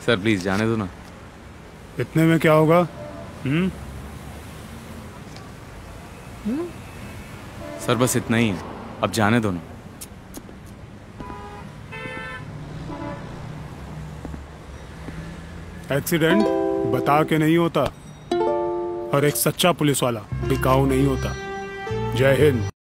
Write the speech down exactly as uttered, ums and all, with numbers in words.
Sir please जाने दो ना। इतने में क्या होगा? हम्म सर बस इतना ही है, अब जाने दो ना। एक्सीडेंट बता के नहीं होता और एक सच्चा पुलिस वाला बिकाऊ नहीं होता। जय हिंद।